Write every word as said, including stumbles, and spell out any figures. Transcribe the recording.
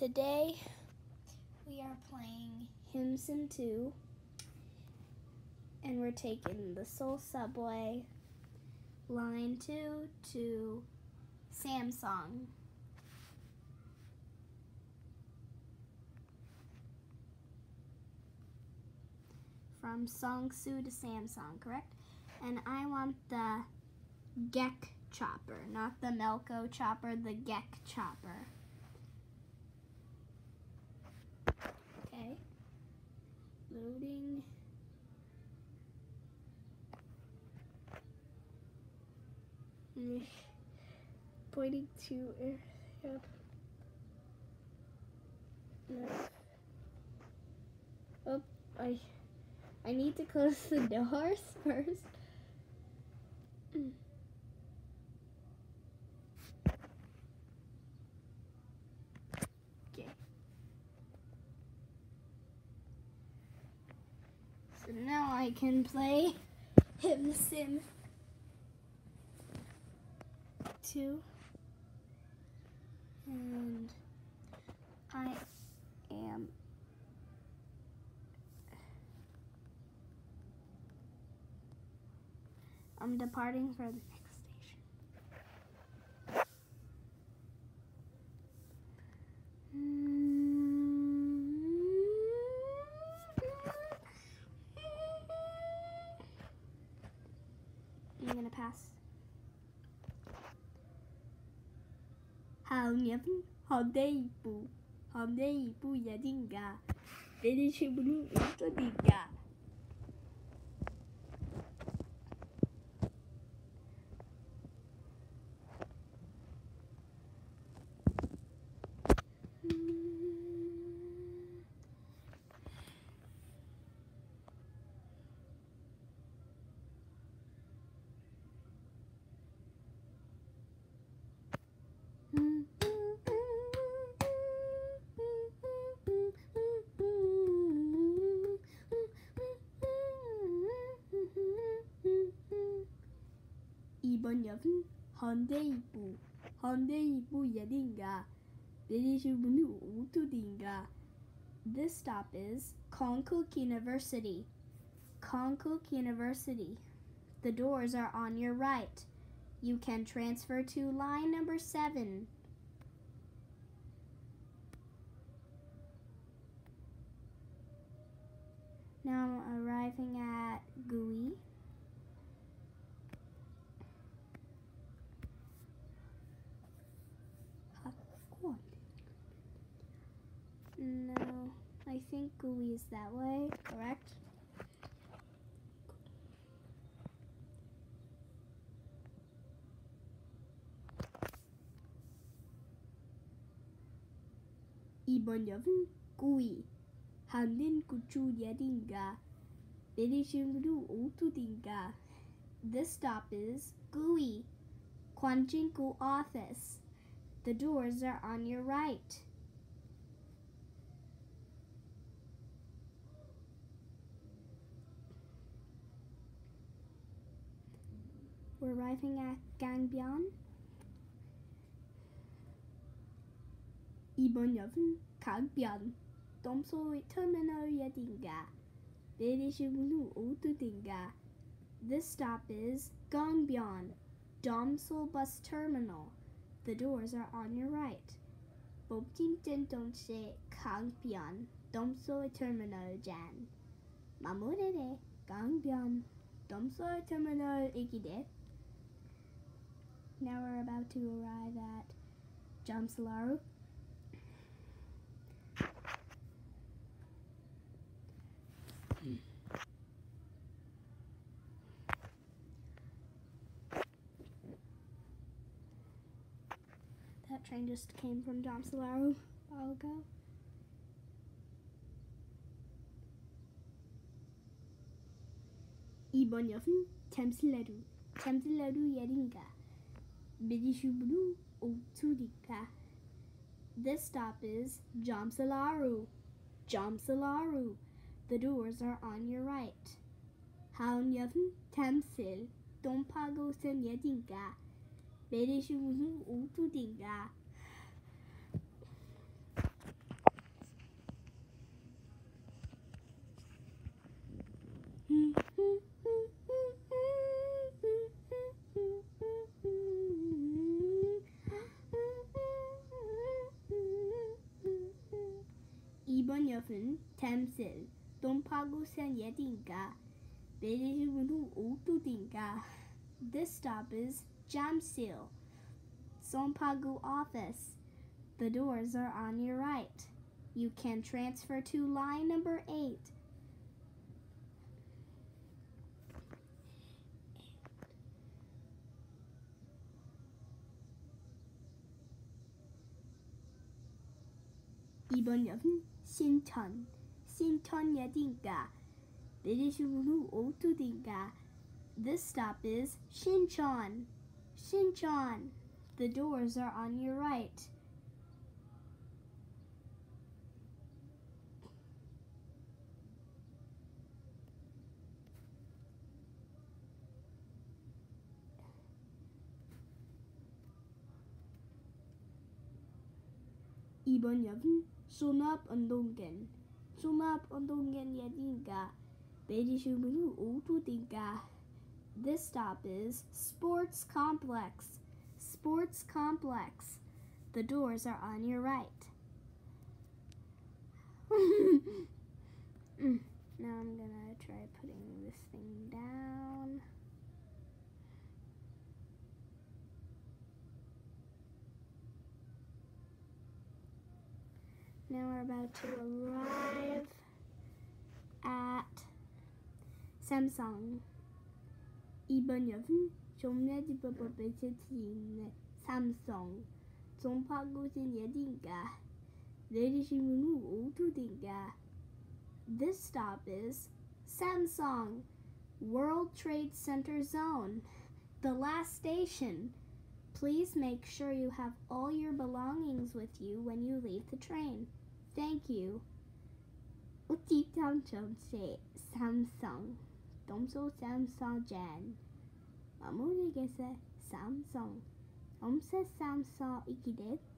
Today we are playing Himson two, and we're taking the Seoul Subway line two to Samsung. From Seongsu to Samsung, correct? And I want the Gek chopper, not the Melco chopper, the Gek chopper. Okay. Loading. Pointing to air. Yep. No. Oh, I I need to close the doors first. Okay. So now I can play Himson two. And I am I'm departing for the next station. I'm gonna pass. 하은엽은 헌데이부 헌데이부 야딘가 내리시부는 어떠니까. 이번 역은 헌데이부 헌데이부 야딘가 내리시부는 어떠니까. This stop is Konkuk University. Konkuk University. The doors are on your right. You can transfer to line number seven. Now arriving at G U I. No, I think G U I is that way, correct? 이번 역은 G U I. 한린 구추야딘가 내리시는 어떠딘가. This stop is G U I. Kwanjinku office. The doors are on your right. We're arriving at Gangbyeon. 이번 역은 강변 덤소 터미널이야딘가 내리시는 어떠딘가. This stop is Gangbyeon, Domseol Bus Terminal. The doors are on your right. 뽑힌 동시에 강변 Domseol Terminal jan. 마무리를 강변 Domseol Terminal 이기대. Now we're about to arrive at Jamsilaru. That train just came from Jamsilaru a while ago. 이번 역은 잠실라루, 잠실라루 야딘가 내리시는 어떠니까. This stop is Jamsilaru, Jamsilaru. The doors are on your right. 다음 역은 잠실, 동파고선 야딘가 내리시는 어떠니까. 옆은 템슬, 똥파고 산예딘가, 내리시는 오뚜딘가. This stop is Jamsil, Sompagu office. The doors are on your right. You can transfer to line number eight. 이번 역은 신천, 신천역인가, 내리시는 후 오뚜딘가. This stop is Shincheon, Shincheon. The doors are on your right. 이번 역은 소납운동견, 소납운동견역인가, 내리시는 후 오뚜딘가. This stop is Sports Complex, Sports Complex. The doors are on your right. mm. Now I'm gonna try putting this thing down. Now we're about to arrive at Samsung. 이번 역은 종려지법법에서 있는 삼성, 종파구신 예딘가, 내리시는 후 오뚜딘가. This stop is Samsung, World Trade Center Zone, the last station. Please make sure you have all your belongings with you when you leave the train. Thank you. 우티탐점세 삼성, domso Samsung jan. 마무리게세 삼성, 엄세 삼성 이기대